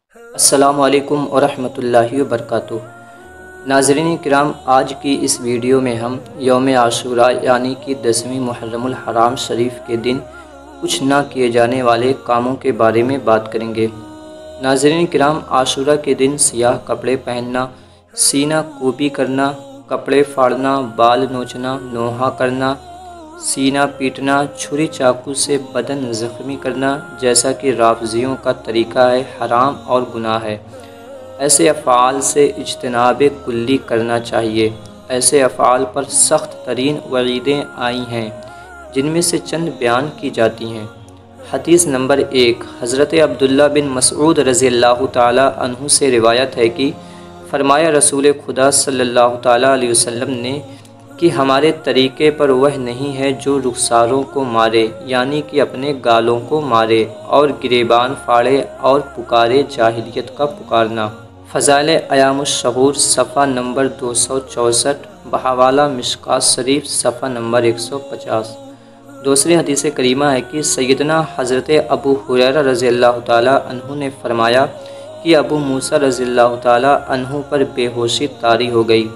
السلام علیکم ورحمۃ اللہ وبرکاتہ۔ ناظرین کرام، آج کی اس ویڈیو میں ہم یوم عاشوراء یعنی کہ 10ویں محرم الحرام شریف کے دن کچھ نہ کیے جانے والے کاموں کے بارے میں بات کریں گے۔ ناظرین کرام، عاشوراء کے دن سیاہ کپڑے پہننا، سینہ کوبی کرنا، کپڑے پھاڑنا، بال نوچنا، نوحہ کرنا، سینہ پیٹنا، چھری چاقو سے بدن زخمی کرنا جیسا کہ رافضیوں کا طریقہ ہے، حرام اور گناہ ہے۔ ایسے افعال سے اجتناب کلی کرنا چاہیے۔ ایسے افعال پر سخت ترین وعیدیں آئی ہیں، جن میں سے چند بیان کی جاتی ہیں۔ حدیث نمبر 1، حضرت عبداللہ بن مسعود رضی اللہ تعالی عنہ سے روایت ہے کہ فرمایا رسول خدا صلی اللہ تعالی علیہ وسلم نے کہ ہمارے طریقے پر وہ نہیں ہے جو رخساروں کو مارے، یعنی کہ اپنے گالوں کو مارے اور گریبان پھاڑے اور پکارے جاہلیت کا پکارنا۔ فضائل ایام الشہور صفحہ نمبر 264، بحوالہ مشکوٰۃ شریف صفحہ نمبر 150۔ دوسری حدیث کریمہ ہے کہ سیدنا حضرت ابو ہریرہ رضی اللہ تعالی عنہ نے فرمایا کہ ابو موسیٰ رضی اللہ تعالی عنہ پر بے ہوشی طاری ہو گئی،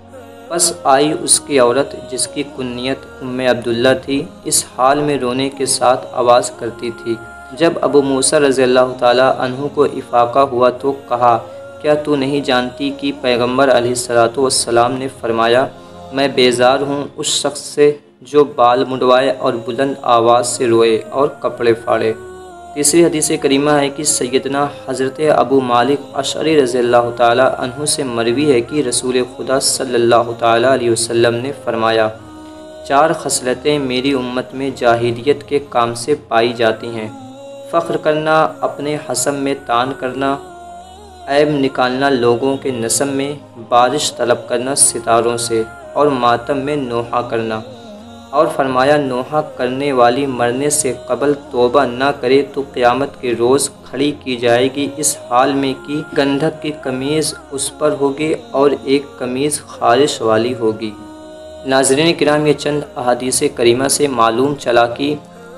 پس آئی اس کی عورت جس کی کنیت ام عبداللہ تھی، اس حال میں رونے کے ساتھ آواز کرتی تھی۔ جب ابو موسیٰ رضی اللہ تعالی عنہ کو افاقہ ہوا تو کہا، کیا تو نہیں جانتی کہ پیغمبر علیہ السلام نے فرمایا، میں بیزار ہوں اس شخص سے جو بال منڈوائے اور بلند آواز سے روئے اور کپڑے پھاڑے۔ تیسری حدیث کریمہ ہے کہ سیدنا حضرت ابو مالک اشعری رضی اللہ تعالی عنہ سے مروی ہے کہ رسول خدا صلی اللہ تعالی علیہ وسلم نے فرمایا، 4 خصلتیں میری امت میں جاہلیت کے کام سے پائی جاتی ہیں: فخر کرنا، اپنے حسب میں طعن کرنا، عیب نکالنا لوگوں کے نسب میں، بارش طلب کرنا ستاروں سے، اور ماتم میں نوحہ کرنا۔ اور فرمایا، نوحہ کرنے والی مرنے سے قبل توبہ نہ کرے تو قیامت کے روز کھڑی کی جائے گی اس حال میں کہ گندھک کی قمیض اس پر ہوگی اور ایک قمیض خارش والی ہوگی۔ ناظرین کرام، یہ چند احادیث کریمہ سے معلوم چلا کہ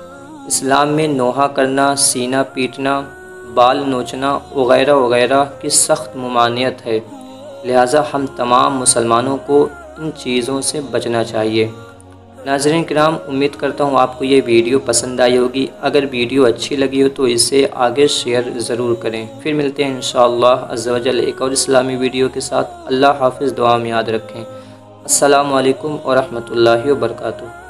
اسلام میں نوحہ کرنا، سینہ پیٹنا، بال نوچنا وغیرہ وغیرہ کی سخت ممانعت ہے، لہٰذا ہم تمام مسلمانوں کو ان چیزوں سے بچنا چاہیے۔ ناظرین کرام، امید کرتا ہوں آپ کو یہ ویڈیو پسند آئی ہوگی۔ اگر ویڈیو اچھی لگی ہو تو اسے آگے شیئر ضرور کریں۔ پھر ملتے ہیں انشاءاللہ عز و جل ایک اور اسلامی ویڈیو کے ساتھ۔ اللہ حافظ، دعا میں یاد رکھیں۔ السلام علیکم ورحمۃ اللہ وبرکاتہ۔